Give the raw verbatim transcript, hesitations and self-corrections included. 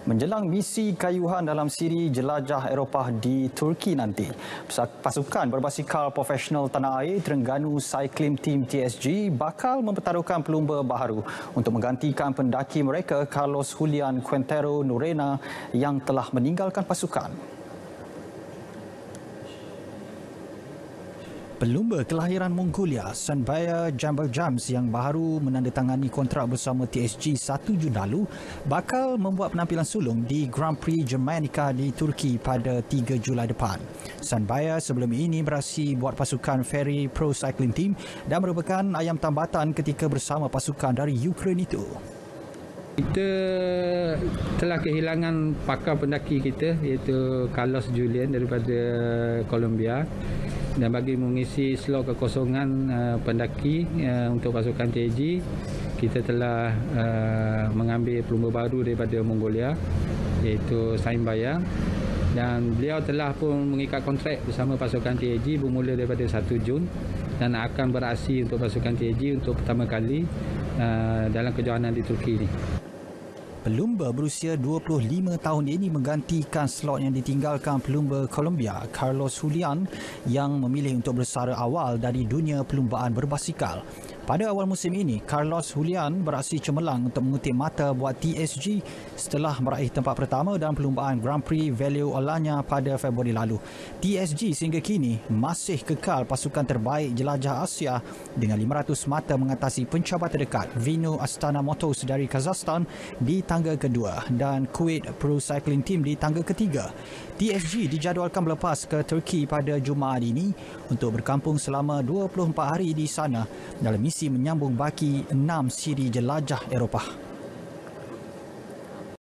Menjelang misi kayuhan dalam siri jelajah Eropah di Turki nanti, pasukan berbasikal profesional tanah air Terengganu Cycling Team T S G bakal mempertaruhkan pelumba baharu untuk menggantikan pendaki mereka Carlos Julian Quintero Norena yang telah meninggalkan pasukan. Pelumba kelahiran Mongolia, Sambar Jams yang baru menandatangani kontrak bersama T S G satu Jun lalu bakal membuat penampilan sulung di Grand Prix Germanica di Turki pada tiga Julai depan. Sambar sebelum ini beraksi buat pasukan Ferry Pro Cycling Team dan merupakan ayam tambatan ketika bersama pasukan dari Ukraine itu. Kita telah kehilangan pakar pendaki kita iaitu Carlos Julian daripada Colombia. Dan bagi mengisi slot kekosongan uh, pendaki uh, untuk pasukan T S G, kita telah uh, mengambil pelumba baru daripada Mongolia iaitu Sambar, dan beliau telah pun mengikat kontrak bersama pasukan T S G bermula daripada satu Jun dan akan beraksi untuk pasukan T S G untuk pertama kali uh, dalam kejohanan di Turki ini. Pelumba berusia dua puluh lima tahun ini menggantikan slot yang ditinggalkan pelumba Colombia Carlos Julian yang memilih untuk bersara awal dari dunia pelumbaan berbasikal. Pada awal musim ini, Carlos Julian beraksi cemerlang untuk mengutip mata buat T S G setelah meraih tempat pertama dalam perlumbaan Grand Prix Value Alanya pada Februari lalu. T S G sehingga kini masih kekal pasukan terbaik jelajah Asia dengan lima ratus mata mengatasi pencabar terdekat Vino Astana Motors dari Kazakhstan di tangga kedua dan Kuwait Pro Cycling Team di tangga ketiga. T S G dijadualkan berlepas ke Turki pada Jumaat ini untuk berkampung selama dua puluh empat hari di sana dalam misi menyambung baki enam siri jelajah Eropah.